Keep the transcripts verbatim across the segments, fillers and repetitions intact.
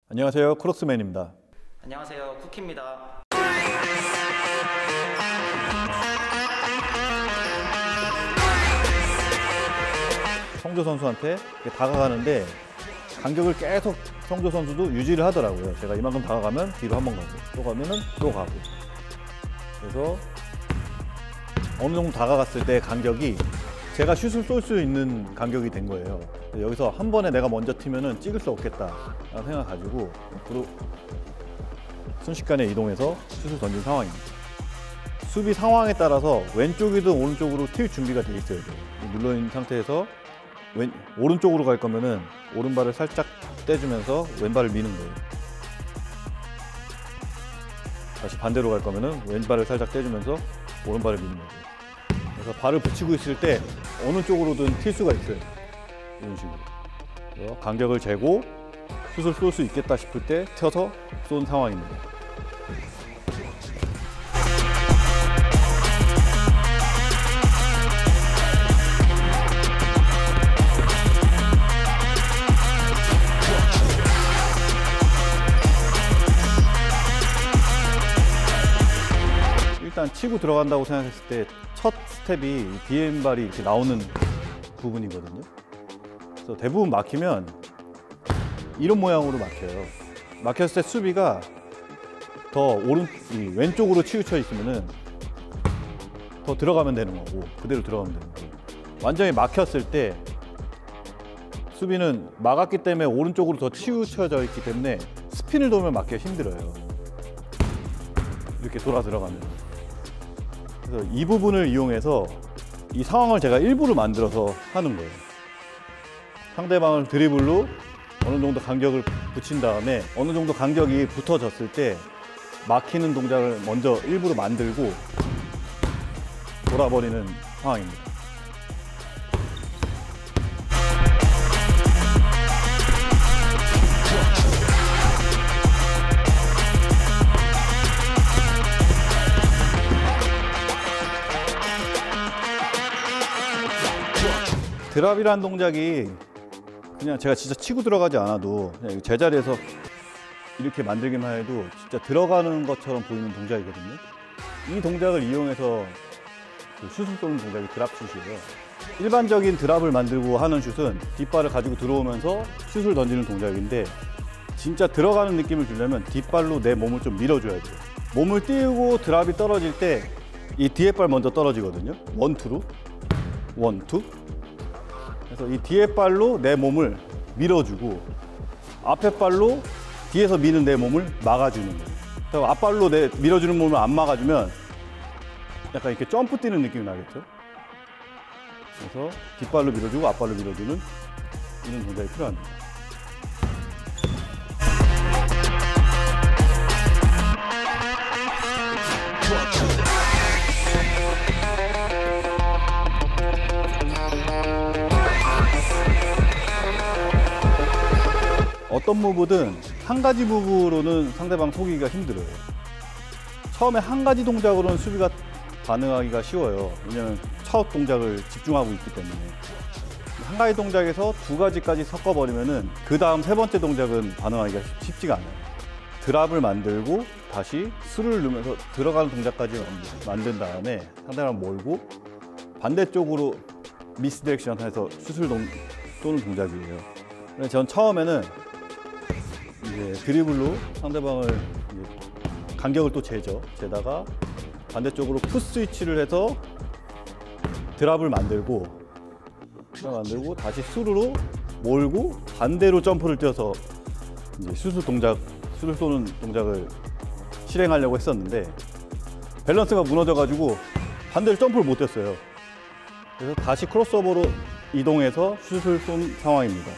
안녕하세요, 크로스맨입니다. 안녕하세요, 쿠키입니다. 성조 선수한테 다가가는데 간격을 계속 성조 선수도 유지를 하더라고요. 제가 이만큼 다가가면 뒤로 한 번 가고 또 가면은 또 가고, 그래서 어느 정도 다가갔을 때 간격이 제가 슛을 쏠 수 있는 간격이 된 거예요. 여기서 한 번에 내가 먼저 튀면은 찍을 수 없겠다 라는 생각 가지고 앞으로 순식간에 이동해서 슛을 던진 상황입니다. 수비 상황에 따라서 왼쪽이든 오른쪽으로 튈 준비가 돼 있어야 돼요. 눌러있는 상태에서 왼, 오른쪽으로 갈 거면은 오른발을 살짝 떼주면서 왼발을 미는 거예요. 다시 반대로 갈 거면은 왼발을 살짝 떼주면서 오른발을 미는 거예요. 그래서 발을 붙이고 있을 때 어느 쪽으로든 튈 수가 있어요. 이런 식으로. 그래서 간격을 재고 슛을 쏠 수 있겠다 싶을 때 튀어서 쏜 상황입니다. 일단 치고 들어간다고 생각했을 때 첫 스텝이 비엠발이 이렇게 나오는 부분이거든요. 그래서 대부분 막히면 이런 모양으로 막혀요. 막혔을 때 수비가 더 오른, 이 왼쪽으로 치우쳐 있으면은 더 들어가면 되는 거고, 그대로 들어가면 되는 거고, 완전히 막혔을 때 수비는 막았기 때문에 오른쪽으로 더 치우쳐져 있기 때문에 스핀을 돌면 막기가 힘들어요. 이렇게 돌아 들어가면. 그래서 이 부분을 이용해서 이 상황을 제가 일부러 만들어서 하는 거예요. 상대방을 드리블로 어느 정도 간격을 붙인 다음에 어느 정도 간격이 붙어졌을 때 막히는 동작을 먼저 일부러 만들고 돌아버리는 상황입니다. 드랍이라는 동작이 그냥 제가 진짜 치고 들어가지 않아도 그냥 제자리에서 이렇게 만들기만 해도 진짜 들어가는 것처럼 보이는 동작이거든요. 이 동작을 이용해서 그 슛을 쏘는 동작이 드랍 슛이에요. 일반적인 드랍을 만들고 하는 슛은 뒷발을 가지고 들어오면서 슛을 던지는 동작인데, 진짜 들어가는 느낌을 주려면 뒷발로 내 몸을 좀 밀어줘야 돼요. 몸을 띄우고 드랍이 떨어질 때 이 뒤에 발 먼저 떨어지거든요. 원, 투로. 원, 투. 그래서 이 뒤에 발로 내 몸을 밀어주고 앞에 발로 뒤에서 미는 내 몸을 막아주는 거예요. 그래서 앞발로 내 밀어주는 몸을 안 막아주면 약간 이렇게 점프 뛰는 느낌이 나겠죠. 그래서 뒷발로 밀어주고 앞발로 밀어주는 이런 동작이 필요합니다. 어떤 무브든 한 가지 무브로는 상대방 속이기가 힘들어요. 처음에 한 가지 동작으로는 수비가 반응하기가 쉬워요. 왜냐면 첫 동작을 집중하고 있기 때문에. 한 가지 동작에서 두 가지까지 섞어버리면은 그 다음 세 번째 동작은 반응하기가 쉽지가 않아요. 드랍을 만들고 다시 수를 넣으면서 들어가는 동작까지 만든 다음에 상대방 몰고 반대쪽으로 미스 디렉션 해서 슛을 쏘는 동작이에요. 근데 전 처음에는 이제 드리블로 상대방을 이제 간격을 또 재죠. 재다가 반대쪽으로 풋 스위치를 해서 드랍을 만들고 드랍 만들고 다시 수루로 몰고 반대로 점프를 뛰어서 이제 슛을 동작, 슛을 쏘는 동작을 실행하려고 했었는데 밸런스가 무너져가지고 반대로 점프를 못 뛰었어요. 그래서 다시 크로스오버로 이동해서 슛을 쏜 상황입니다.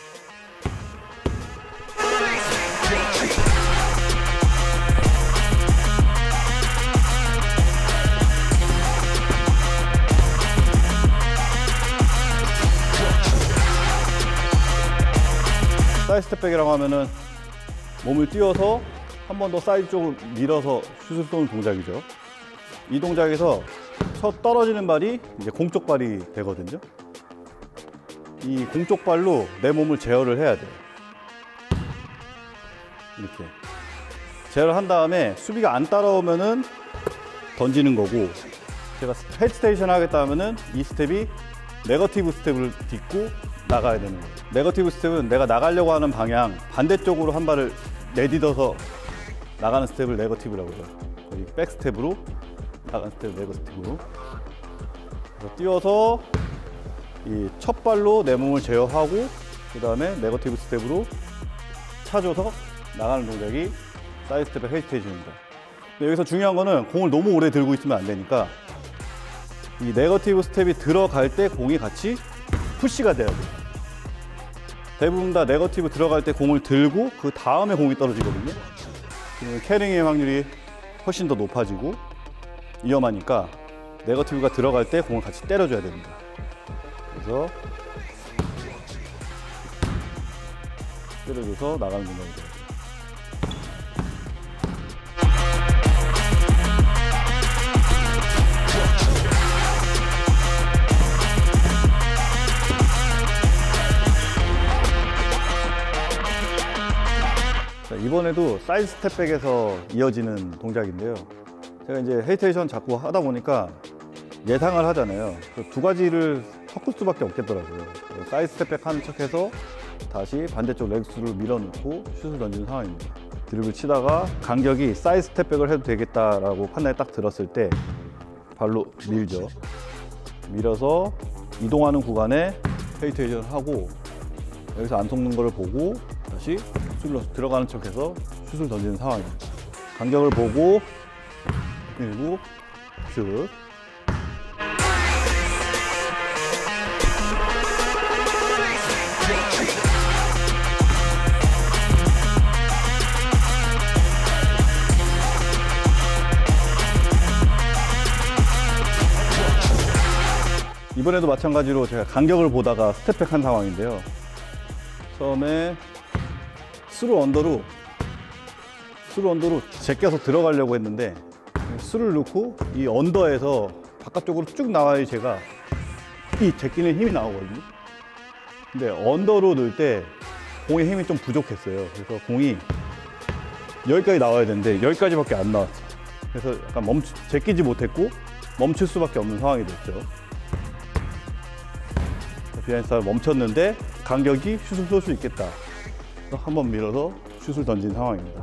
사이드 스텝백이라고 하면은 몸을 띄워서 한 번 더 사이드 쪽으로 밀어서 슛을 쏘는 동작이죠. 이 동작에서 첫 떨어지는 발이 이제 공쪽 발이 되거든요. 이 공쪽 발로 내 몸을 제어를 해야 돼요. 이렇게 제어를 한 다음에 수비가 안 따라오면은 던지는 거고, 제가 헤지테이션 하겠다 하면은 이 스텝이 네거티브 스텝을 딛고 나가야 되는 거예요. 네거티브 스텝은 내가 나가려고 하는 방향 반대쪽으로 한 발을 내딛어서 나가는 스텝을 네거티브라고 해요. 거의 백 스텝으로 나가는 스텝을 네거티브로. 그래서 뛰어서 이 첫 발로 내 몸을 제어하고 그 다음에 네거티브 스텝으로 차줘서 나가는 동작이 사이드 스텝의 헤지테이션입니다. 여기서 중요한 거는 공을 너무 오래 들고 있으면 안 되니까 이 네거티브 스텝이 들어갈 때 공이 같이 푸시가 돼야 돼요. 대부분 다 네거티브 들어갈 때 공을 들고 그 다음에 공이 떨어지거든요. 캐링의 확률이 훨씬 더 높아지고 위험하니까 네거티브가 들어갈 때 공을 같이 때려줘야 됩니다. 그래서 때려줘서 나가는 동작이 돼요. 자, 이번에도 사이드 스텝백에서 이어지는 동작인데요. 제가 이제 헤지테이션 자꾸 하다 보니까 예상을 하잖아요. 그 두 가지를 섞을 수밖에 없겠더라고요. 사이드 스텝백 하는 척해서 다시 반대쪽 레그스를 밀어넣고 슛을 던지는 상황입니다. 드리블 치다가 간격이 사이드 스텝백을 해도 되겠다라고 판단이 딱 들었을 때 발로 밀죠. 밀어서 이동하는 구간에 헤지테이션을 하고 여기서 안 속는 걸 보고 다시 슛을 들어가는 척해서 슛을 던지는 상황입니다. 간격을 보고 밀고 슛. 이번에도 마찬가지로 제가 간격을 보다가 스텝백 한 상황인데요. 처음에 스루 언더로 스루 언더로 제껴서 들어가려고 했는데 스루를 넣고 이 언더에서 바깥쪽으로 쭉 나와야 제가 이 제끼는 힘이 나오거든요. 근데 언더로 넣을 때 공의 힘이 좀 부족했어요. 그래서 공이 여기까지 나와야 되는데 여기까지밖에 안 나왔어. 그래서 약간 멈추, 제끼지 못했고 멈출 수밖에 없는 상황이 됐죠. 비하인드 스타를 멈췄는데 간격이 슛을 쏠 수 있겠다. 한번 밀어서 슛을 던진 상황입니다.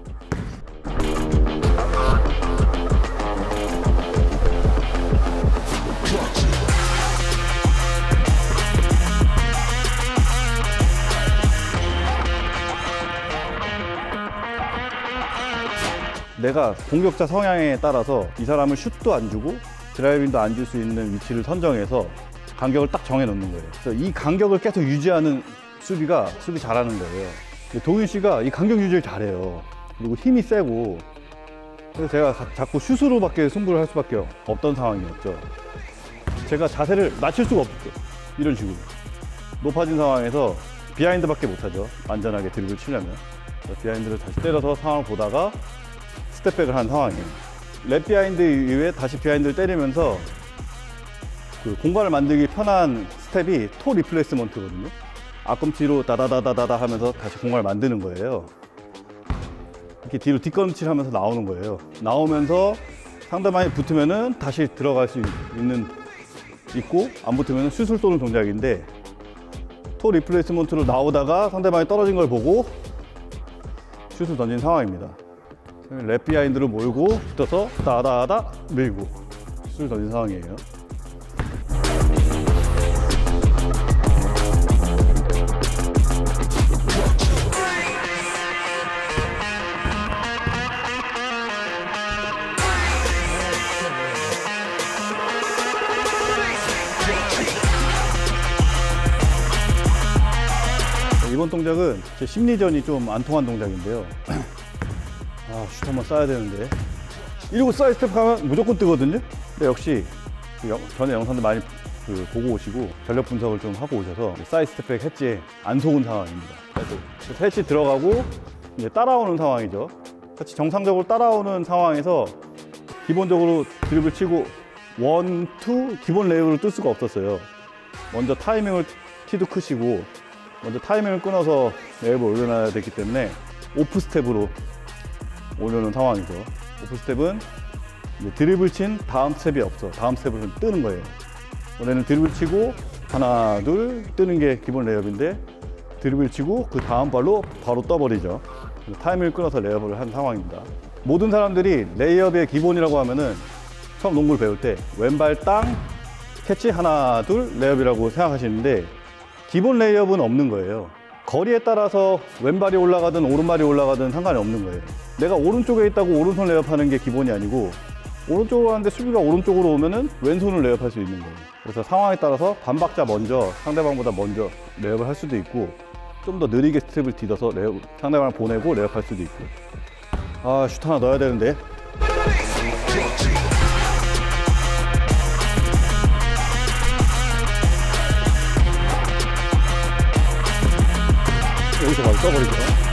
내가 공격자 성향에 따라서 이 사람을 슛도 안 주고 드라이빙도 안 줄 수 있는 위치를 선정해서 간격을 딱 정해 놓는 거예요. 그래서 이 간격을 계속 유지하는 수비가 수비 잘하는 거예요. 동윤 씨가 이 간격 유지를 잘해요. 그리고 힘이 세고, 그래서 제가 자꾸 슛으로밖에 승부를 할 수밖에 없던 상황이었죠. 제가 자세를 낮출 수가 없었어요. 이런 식으로 높아진 상황에서 비하인드밖에 못하죠. 안전하게 드리블 치려면. 비하인드를 다시 때려서 상황을 보다가 스텝백을 한 상황이에요. 랩 비하인드 이후에 다시 비하인드를 때리면서 그 공간을 만들기 편한 스텝이 토 리플레이스먼트거든요. 앞꿈치로 다다다다다다 하면서 다시 공간을 만드는 거예요. 이렇게 뒤로 뒷걸음질 하면서 나오는 거예요. 나오면서 상대방이 붙으면은 다시 들어갈 수 있는, 있고, 안 붙으면 슛을 쏘는 동작인데, 토 리플레이스먼트로 나오다가 상대방이 떨어진 걸 보고 슛을 던진 상황입니다. 랩 비하인드로 몰고 붙어서 다다다 밀고 슛을 던진 상황이에요. 이번 동작은 제 심리전이 좀 안 통한 동작인데요. 아, 슛 한번 쏴야 되는데 이러고 사이드 스텝 가면 무조건 뜨거든요. 근데 역시 그 영, 전에 영상들 많이 그 보고 오시고 전력 분석을 좀 하고 오셔서 사이드 스텝백 했지에 안 속은 상황입니다. 그래서 해치 들어가고 이제 따라오는 상황이죠. 같이 정상적으로 따라오는 상황에서 기본적으로 드리블 치고 원, 투 기본 레이업을 뜰 수가 없었어요. 먼저 타이밍을 키도 크시고 먼저 타이밍을 끊어서 레이업을 올려놔야 되기 때문에 오프 스텝으로 오려는 상황이죠. 오프 스텝은 이제 드리블 친 다음 스텝이 없어. 다음 스텝을 뜨는 거예요. 원래는 드리블 치고 하나 둘 뜨는 게 기본 레이업인데 드리블 치고 그 다음 발로 바로 떠버리죠. 타이밍을 끊어서 레이업을 한 상황입니다. 모든 사람들이 레이업의 기본이라고 하면은 처음 농구를 배울 때 왼발 땅 캐치 하나 둘 레이업이라고 생각하시는데 기본 레이업은 없는 거예요. 거리에 따라서 왼발이 올라가든 오른발이 올라가든 상관이 없는 거예요. 내가 오른쪽에 있다고 오른손 레이업하는 게 기본이 아니고 오른쪽으로 하는데 수비가 오른쪽으로 오면은 왼손을 레이업할 수 있는 거예요. 그래서 상황에 따라서 반박자 먼저 상대방보다 먼저 레이업을 할 수도 있고 좀 더 느리게 스텝을 뒤져서 레이업, 상대방을 보내고 레이업할 수도 있고. 아, 슛 하나 넣어야 되는데. 여기서 바로 떠버리죠.